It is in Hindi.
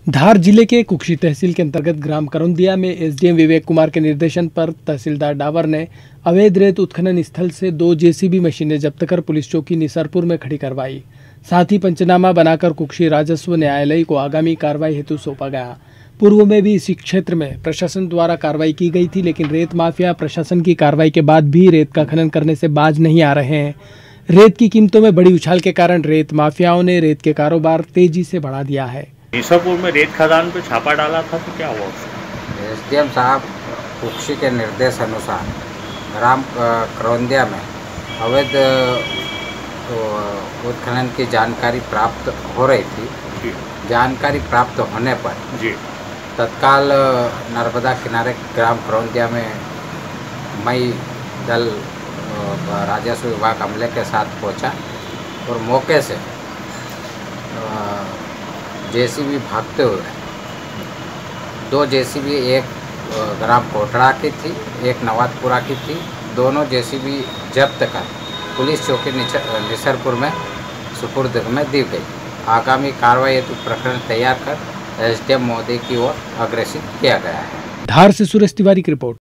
धार जिले के कुक्षी तहसील के अंतर्गत ग्राम करौंदिया में एसडीएम विवेक कुमार के निर्देशन पर तहसीलदार डावर ने अवैध रेत उत्खनन स्थल से 2 जेसीबी मशीनें जब्त कर पुलिस चौकी निसरपुर में खड़ी करवाई। साथ ही पंचनामा बनाकर कुक्षी राजस्व न्यायालय को आगामी कार्रवाई हेतु सौंपा गया। पूर्व में भी इसी क्षेत्र में प्रशासन द्वारा कार्रवाई की गई थी, लेकिन रेत माफिया प्रशासन की कार्रवाई के बाद भी रेत का खनन करने से बाज नहीं आ रहे हैं। रेत की कीमतों में बड़ी उछाल के कारण रेत माफियाओं ने रेत के कारोबार तेजी से बढ़ा दिया है। निसरपुर में रेत खदान पे छापा डाला था तो क्या हुआ उसका? एसडीएम साहब कुक्षी के निर्देश अनुसार ग्राम करौंदिया में अवैध उत्खनन की जानकारी प्राप्त हो रही थी। जानकारी प्राप्त होने पर जी तत्काल नर्मदा किनारे ग्राम करौंदिया में मई दल राजस्व विभाग अमले के साथ पहुंचा और मौके से जेसीबी भागते हुए 2 जेसीबी, एक ग्राम कोटड़ा की थी, एक नवादपुरा की थी। दोनों जेसीबी जब्त कर पुलिस चौकी निसरपुर में सुपुर्द में दी गई। आगामी कार्रवाई हेतु प्रकरण तैयार कर एसडीएम महोदय की ओर अग्रेसित किया गया है। धार से सुरेश तिवारी की रिपोर्ट।